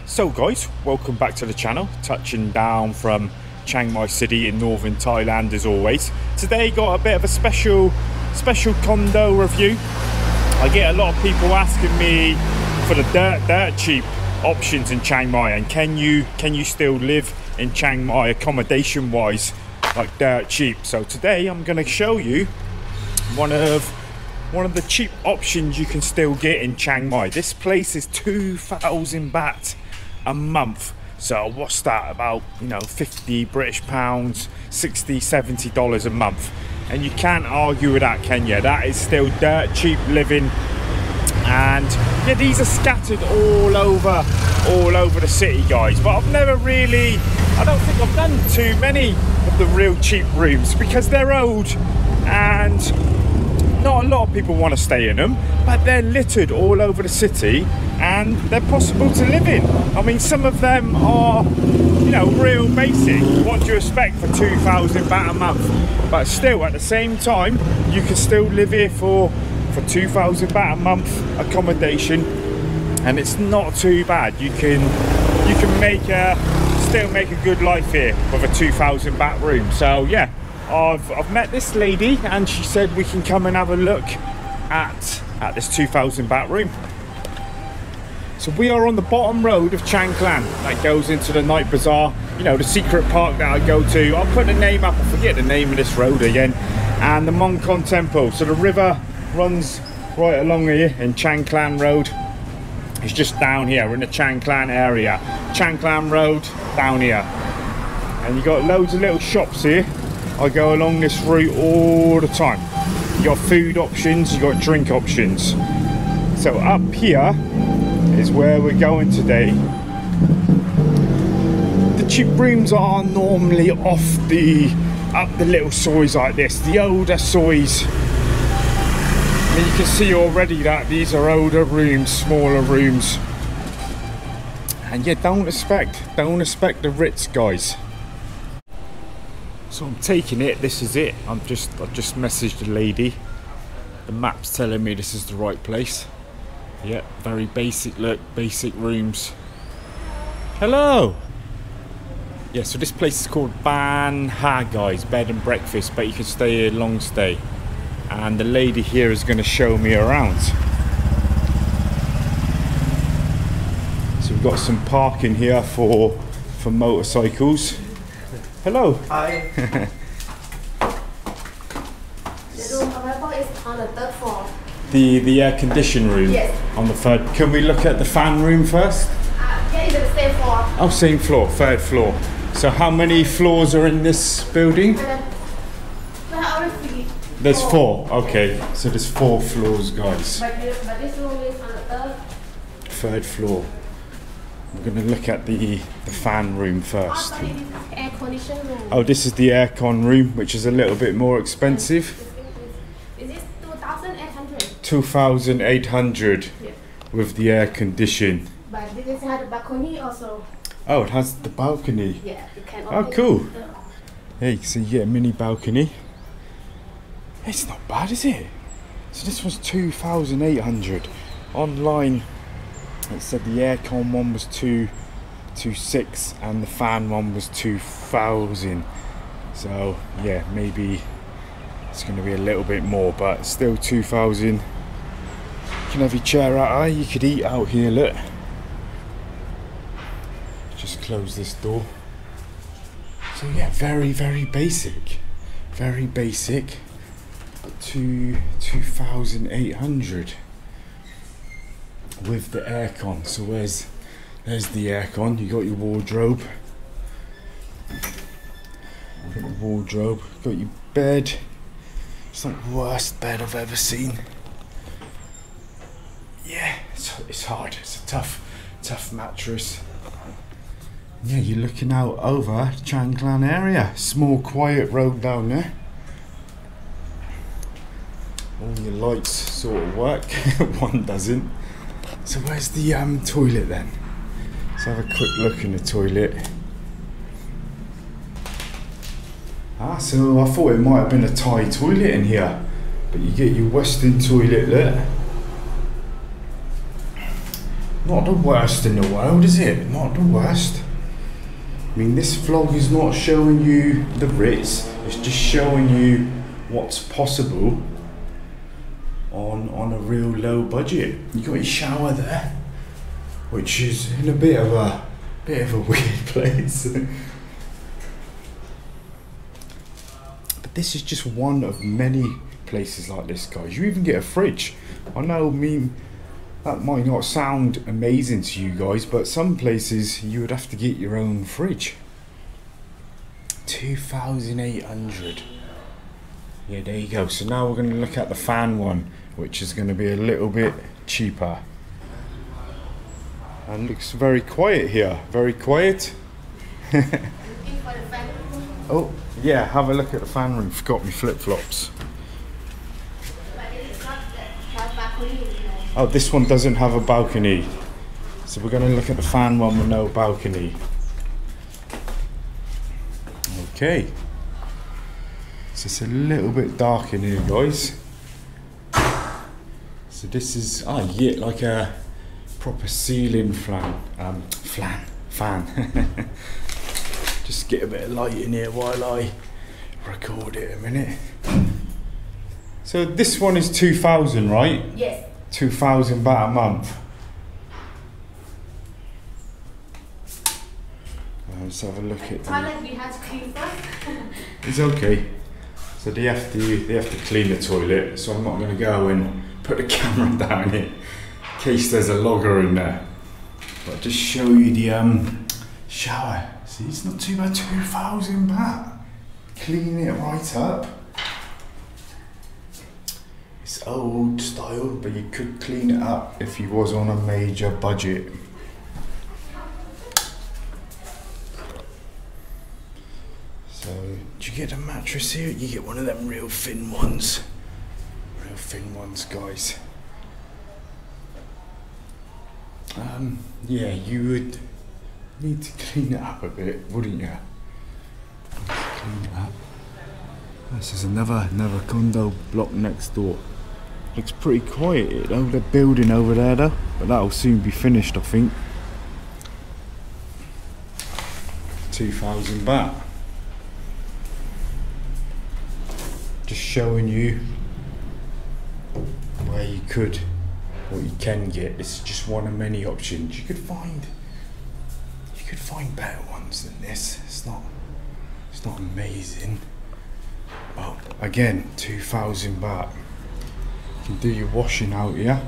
So guys, welcome back to the channel, touching down from Chiang Mai City in northern Thailand as always. Today got a bit of a special condo review. I get a lot of people asking me for the dirt cheap options in Chiang Mai, and can you still live in Chiang Mai accommodation wise like dirt cheap. So today I'm going to show you one of the cheap options you can still get in Chiang Mai. This place is 2,000 baht a month, so what's that, about 50 British pounds, 60-70 dollars a month, and you can't argue with that, can you? That is still dirt cheap living. And yeah, these are scattered all over the city, guys, but I don't think I've done too many of the real cheap rooms because they're old and not a lot of people want to stay in them, but they're littered all over the city and they're possible to live in. I mean, some of them are, real basic. What do you expect for 2,000 baht a month? But still, at the same time, you can still live here for 2,000 baht a month accommodation, and it's not too bad. You can still make a good life here with a 2,000 baht room. So yeah, I've met this lady and she said we can come and have a look at this 2,000 baht room. So we are on the bottom road of Chiang Mai that goes into the night bazaar, the secret park that I go to. I'll put the name up, I forget the name of this road again, and the Mon Kon Temple. So the river runs right along here in Chiang Mai Road. It's just down here. We're in the Chiang Mai area. Chiang Mai Road down here. And you got loads of little shops here. I go along this route all the time. You got food options, you got drink options. So up here is where we're going today. The cheap rooms are normally up the little sois like this, the older sois. I mean, you can see already that these are older rooms, smaller rooms. And yeah, don't expect the Ritz, guys. So I'm taking it, this is it. I've just messaged the lady. The map's telling me this is the right place. Yeah, very basic look, basic rooms. Hello! Yeah, so this place is called Ban Ha, guys, bed and breakfast, but you can stay here long stay. And the lady here is going to show me around. So we've got some parking here for motorcycles. Hello. Hi. The room available is on the third floor. The air conditioned room. Yes. On the third. Can we look at the fan room first? Yeah, it's the same floor. Oh, same floor, third floor. So how many floors are in this building? There's four. Okay, so there's 4 floors, guys. But this room is on the third floor. I'm going to look at the fan room first. Also, this is air conditioning room. Oh, this is the aircon room, which is a little bit more expensive. This is 2,800. 2,800 Yeah. with the air condition. But this has a balcony also. Oh, it has the balcony. Yeah, you can Oh, open cool. the door. Hey, so you get a mini balcony. It's not bad, is it? So this was 2,800. Online, it said the aircon one was 2,600 and the fan one was 2,000. So yeah, maybe it's going to be a little bit more, but still 2,000. You can have your chair out. You could eat out here. Look. Just close this door. So yeah, very basic. Very basic. 2,800 with the aircon. So there's the aircon. You got your wardrobe. Got your bed. It's not the worst bed I've ever seen. Yeah, it's hard. It's a tough mattress. Yeah, you're looking out over Chiang Mai area. Small, quiet road down there. All your lights sort of work. One doesn't. So where's the toilet then? Let's have a quick look in the toilet. So I thought it might have been a Thai toilet in here, but you get your Western toilet there. Not the worst in the world, is it? Not the worst. I mean, this vlog is not showing you the Ritz, it's just showing you what's possible on a real low budget. You got your shower there, which is in a bit of a weird place. But this is just one of many places like this, guys. You even get a fridge. I know, I mean, that might not sound amazing to you guys, but some places you would have to get your own fridge. 2,800. Yeah, there you go. So now we're going to look at the fan one, which is going to be a little bit cheaper. And looks very quiet here. Very quiet. Oh, yeah, have a look at the fan room. Forgot my flip-flops. Oh, this one doesn't have a balcony. So we're going to look at the fan one with no balcony. Okay. So it's a little bit dark in here, guys. So this is, yeah, like a proper ceiling fan. Just get a bit of light in here while I record it a minute. So this one is 2,000, right? Yes. 2,000 baht a month. Let's have a look at Toilet we have to clean first. It's okay. So they have to clean the toilet. So I'm not going to go and put the camera down it in case there's a logger in there. But just show you the shower. See, it's not too bad. 2,000 baht. Clean it right up. It's old style, but you could clean it up if you was on a major budget. So, do you get a mattress here? You get one of them real thin ones. Real thin ones, guys. Yeah, you would need to clean it up a bit, wouldn't you? Clean it up. This is another condo block next door. Looks pretty quiet though, the building over there though, but that'll soon be finished, I think. 2,000 baht. Just showing you where you could, what you can get. This is just one of many options. You could find better ones than this. It's not amazing. Oh, again, 2,000 baht. You can do your washing out here.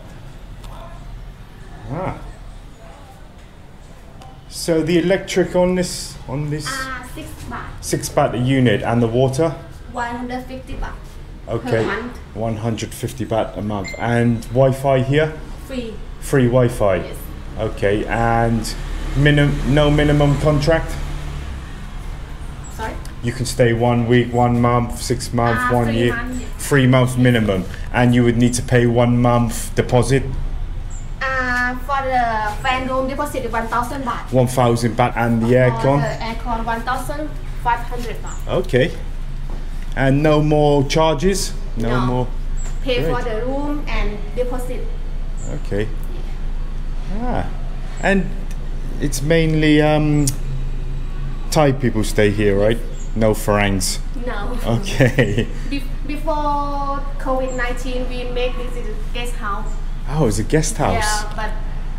So the electric on this 6 baht. 6 baht a unit, and the water? 150 baht. Okay, per month. 150 baht a month. And Wi-Fi here? Free. Free Wi-Fi? Yes. Okay, and no minimum contract? Sorry? You can stay 1 week, 1 month, 6 months, 1 year. 3 months. 3 month minimum. And you would need to pay 1 month deposit? For the fan room deposit 1,000 baht. 1,000 baht, and the aircon? For the aircon 1,500 baht. Okay. And no more charges? No more? Pay Great. for the room and deposit. Okay. And it's mainly Thai people stay here, right? No Farangs? No. Okay. Before COVID-19, we make this as a guest house. Oh, it's a guest house? Yeah, but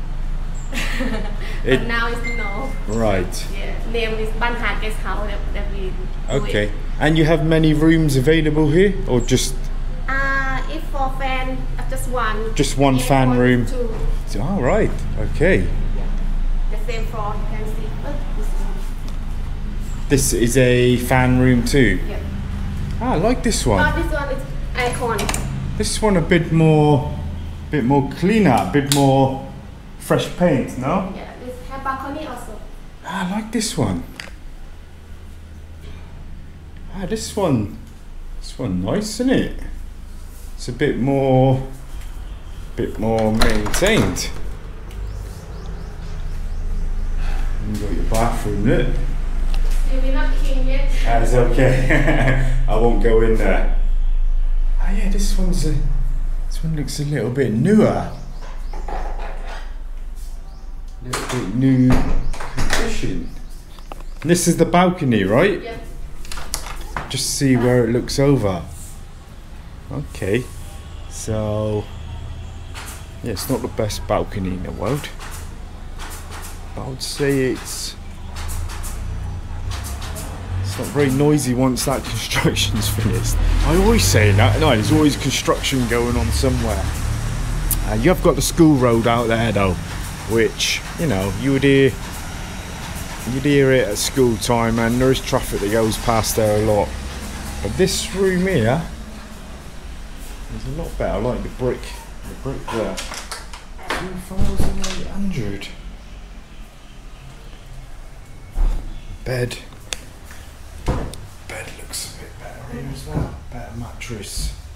but now it's no. Right. Yeah, name is Banha Guest House that we do. Okay. It. And you have many rooms available here, or just? If for fan, just one. Just one fan room. Two. Oh, right. Okay. Yeah. The same floor, you can see. This one. This is a fan room too. Yeah. I like this one. This one is icon. This one a bit more cleaner, a bit more fresh paint, no? Yeah, this have balcony also. I like this one. This one nice, isn't it? It's a bit more maintained. You got your bathroom there. We're not clean yet. That's okay. I won't go in there. Yeah, this one looks a little bit newer. new condition. This is the balcony, right? Yeah. Just see where it looks over. Okay, so yeah, it's not the best balcony in the world, but I would say it's not very noisy once that construction's finished. I always say that, no, there's always construction going on somewhere. You have got the school road out there though, which, you know, you'd hear it at school time, and there is traffic that goes past there a lot. But this room here is a lot better. I like the brick there. 2,800. Bed looks a bit better here as well. Better mattress.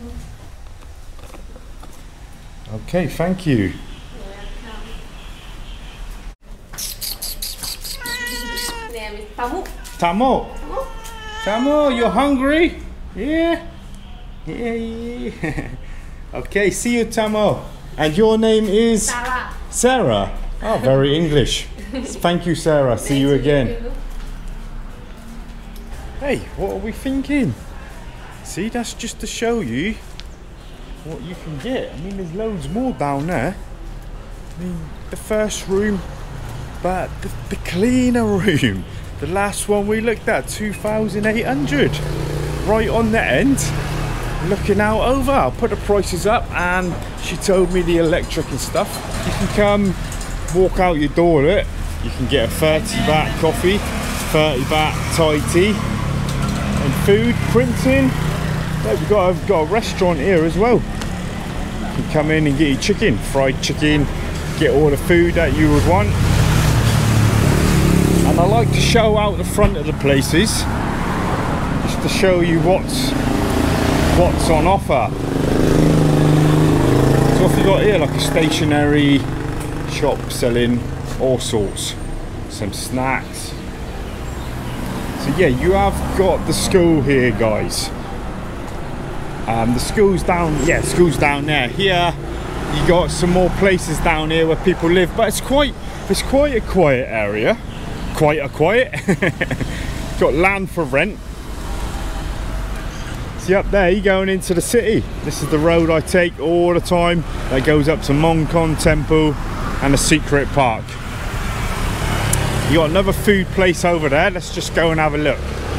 Okay, thank you. Name is Tamu. Tamo. Tamo, you're hungry? Yeah. Yeah. Okay, see you, Tamo. And your name is? Sarah. Sarah. Oh, very English. Thank you, Sarah. See you again. Hey, what are we thinking? See, that's just to show you what you can get. I mean, there's loads more down there. I mean, the first room, but the cleaner room, the last one we looked at, 2,800. Right on the end, looking out over. I'll put the prices up, and she told me the electric and stuff. You can come, walk out your door with it. You can get a 30 baht coffee, 30 baht Thai tea, and food, printing. Yeah, we've got a restaurant here as well. You can come in and get your chicken, fried chicken, get all the food that you would want. And I like to show out the front of the places, just to show you what's on offer. So what have you got here? Like a stationery shop selling all sorts, some snacks. So yeah, you have got the school here, guys. The school's down, yeah, school's down there. Here, you got some more places down here where people live, but it's quite a quiet area. Quiet. Got land for rent. See up there, you're going into the city. This is the road I take all the time. That goes up to Mongkon Temple and the Secret Park. You got another food place over there. Let's just go and have a look.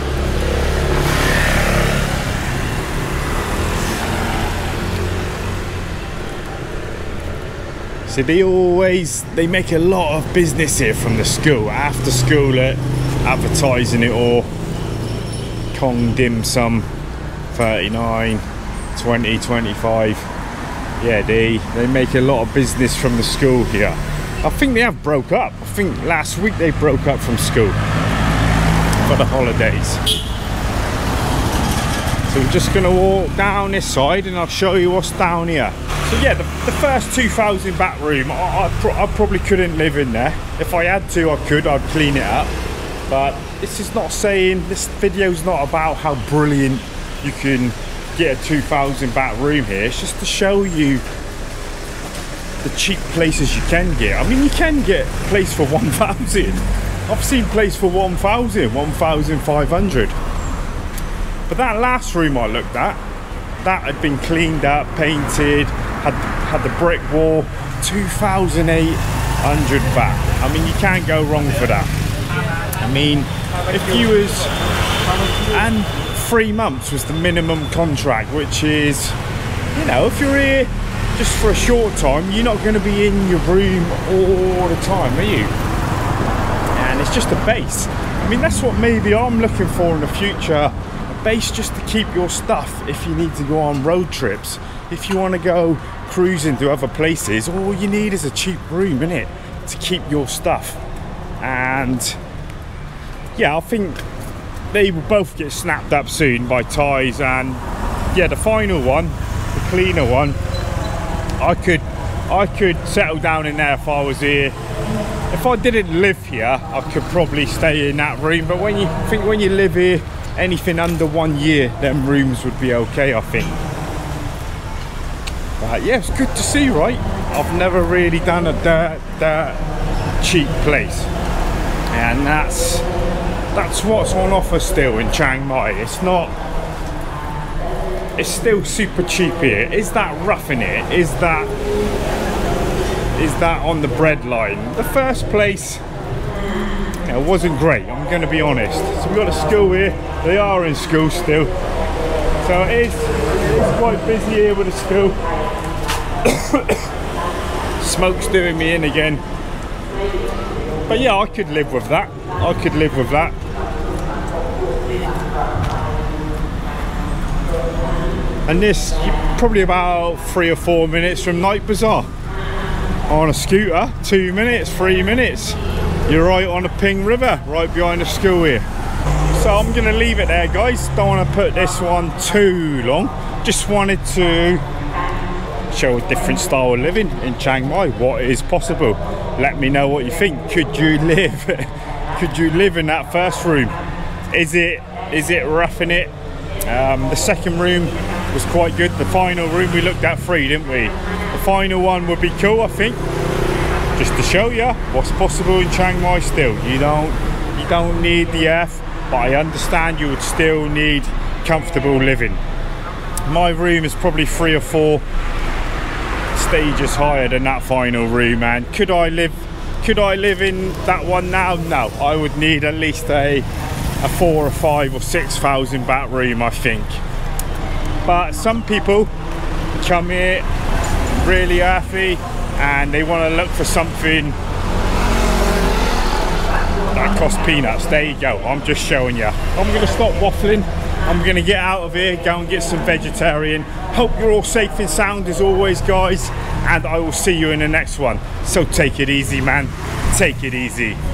So they make a lot of business here from the school. After school, advertising it all. Kong dim sum, 39, 20, 25. Yeah, they make a lot of business from the school here. I think they have broke up. I think last week they broke up from school for the holidays. So we're just going to walk down this side and I'll show you what's down here. So yeah, the first 2,000 baht room, I probably couldn't live in there. If I had to, I'd clean it up. But this is not saying, this video's not about how brilliant you can get a 2,000 baht room here. It's just to show you the cheap places you can get. I mean, you can get a place for 1,000. I've seen place for 1,000, 1,500. But that last room I looked at, that had been cleaned up, painted, had the brick wall, 2,800 baht. I mean, you can't go wrong for that. I mean, if you was, and 3 months was the minimum contract, which is, you know, if you're here just for a short time, you're not going to be in your room all the time, are you? And it's just a base. I mean, that's what maybe I'm looking for in the future, a base just to keep your stuff if you need to go on road trips. If you want to go cruising to other places, all you need is a cheap room, innit, to keep your stuff. And yeah, I think they will both get snapped up soon by Thais. And yeah, the final one, the cleaner one, I could settle down in there if I was here. If I didn't live here, I could probably stay in that room. But when you live here, anything under 1 year, them rooms would be okay, I think. But yeah, it's good to see, right? I've never really done a dirt cheap place, and that's what's on offer still in Chiang Mai. It's still super cheap here. Is that roughing it? Is that on the bread line? The first place, it wasn't great, I'm going to be honest. So we've got a school here. They are in school still, so it is quite busy here with the school. Smoke's doing me in again, but yeah, I could live with that. I could live with that. And this, probably about 3 or 4 minutes from Night Bazaar. On a scooter, 2 minutes, 3 minutes. You're right on the Ping River, right behind the school here. So I'm gonna leave it there, guys. Don't want to put this one too long. Just wanted to show a different style of living in Chiang Mai. What is possible? Let me know what you think. Could you live? Could you live in that first room? Is it roughing it? The second room was quite good. The final room, we looked at 3, didn't we? The final one would be cool, I think. Just to show you what's possible in Chiang Mai still. You don't need the earth, but I understand you would still need comfortable living. My room is probably 3 or 4 stages higher than that final room, and could I live in that one now? No, I would need at least a 4 or 5 or 6,000 baht room, I think. But some people come here really earthy and they want to look for something that costs peanuts. There you go, I'm just showing you. I'm going to stop waffling. I'm going to get out of here, go and get some vegetarian. Hope you're all safe and sound as always, guys, and I will see you in the next one. So take it easy, man. Take it easy.